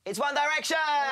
It's One Direction!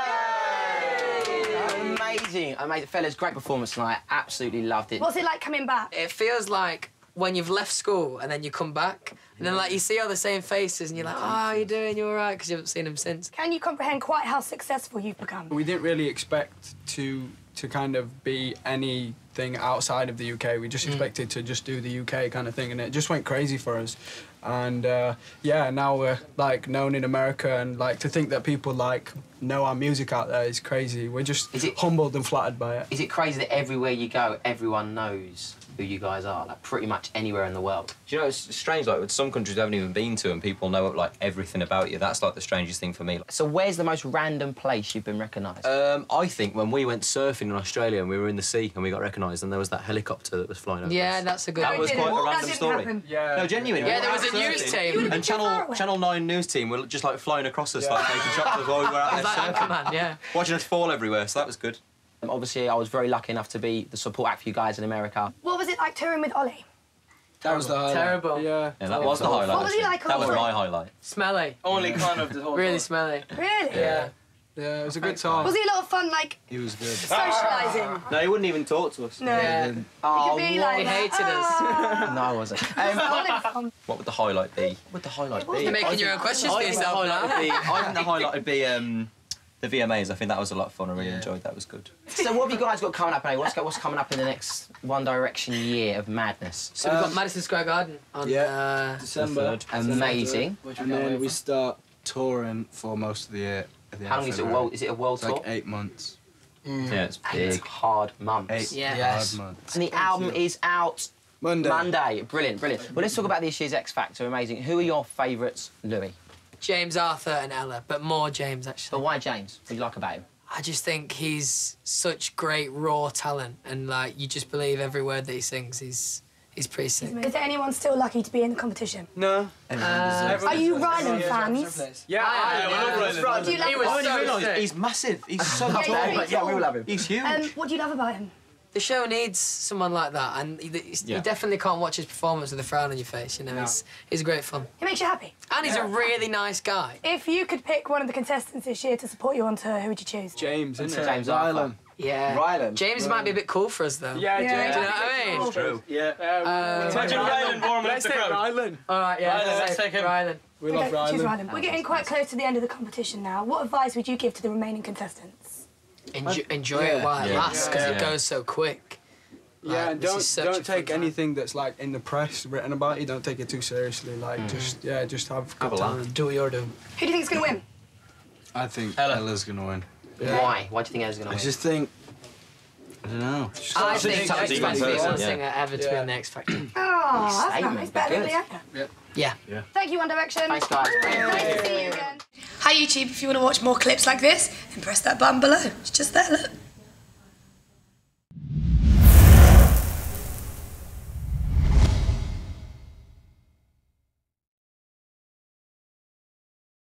Amazing, amazing. Fellas, great performance tonight. Absolutely loved it. What's it like coming back? It feels like when you've left school and then you come back, and then, like, you see all the same faces and you're like, oh, how are you doing? You all right? Because you haven't seen them since. Can you comprehend quite how successful you've become? We didn't really expect to kind of be anything outside of the UK. We just expected to just do the UK kind of thing, and it just went crazy for us. And yeah, now we're like known in America, and like to think that people like know our music out there is crazy. We're just humbled and flattered by it. Is it crazy that everywhere you go, everyone knows who you guys are, like pretty much anywhere in the world? Do you know, it's strange, like with some countries you haven't even been to and people know like everything about you. That's like the strangest thing for me. So where's the most random place you've been recognised? I think when we went surfing in Australia and we were in the sea and we got recognised, and there was that helicopter that was flying over Yeah, us. that's a good one. That was quite a random story. Yeah. No, genuinely. Yeah, there was a news team. And Channel 9 news team were just like flying across us, like taking shots of while we were out there surfing. Anchorman, yeah. Watching us fall everywhere, so that was good. Obviously, I was very lucky enough to be the support act for you guys in America. What was it like touring with Olly? That was the highlight. Terrible. Yeah. That was the highlight. What was he like That was on my highlight. Smelly. Only kind of the whole Really smelly. Really? Yeah. Yeah, it was a good time. Was he a lot of fun, like, He was good. socialising? No, he wouldn't even talk to us. No. Yeah, he didn't. Oh, He could be like He that. hated us. No, I wasn't. What would the highlight be? What would the highlight be? You're making your own questions for I think the yourself highlight now. would be, I think the highlight would be the VMAs. I think that was a lot of fun. I really enjoyed that. That was good. So what have you guys got coming up, eh? What's coming up in the next One Direction year of madness? So we've got Madison Square Garden on December. Amazing. And then we start touring for most of the year. How long is it? Is it a world tour? Like 8 months. Yeah, it's 8 big. hard months. 8 Yes. hard months. And the album is out Monday. Monday. Brilliant, brilliant. Well, let's talk about this year's X Factor. Amazing. Who are your favourites, Louis? James Arthur and Ella, but more James, But actually. why James? What do you like about him? I just think he's such great raw talent, and like you just believe every word that he sings. He's pretty sick. Is there anyone still lucky to be in the competition? No. Are you Ryland fans? Yeah, What do you love He was about him? so sick. He's massive. He's so Yeah, tall. yeah, we all love him. He's huge. What do you love about him? The show needs someone like that, and you definitely can't watch his performance with a frown on your face. You know, he's great fun, He makes you happy. and he's a really nice guy. If you could pick one of the contestants this year to support you on tour, who would you choose? James, isn't it? James Arthur. Ryland. Yeah, Ryland. James might be a bit cool for us though. Yeah, Yeah. James. Do you know what I mean? True. Yeah. Imagine Ryland warming up Let's the take crowd. Ryland. All right, yeah. Ryland, let's take him. Ryland. We love Choose Ryland. Ryland. We're getting quite close to the end of the competition now. What advice would you give to the remaining contestants? Enjoy it while it Yeah. lasts, because it Yeah. goes so quick. Yeah, Like, and this is such a don't fun take time. anything that's like in the press written about you. Don't take it too seriously. Like just have a good time. Do what you're doing. Who do you think is going to win? I think Ella's going to win. Why? Why do you think Ella's going to I win? just think... I don't know. I think something X to Factor person, one yeah. singer ever to be on the X Factor. Oh, that's Statement, nice. Better than good. Leanna. Yeah. Thank you, One Direction. Thanks, guys. Nice to see you again. Hi, YouTube. If you want to watch more clips like this, then press that button below. It's just there, look.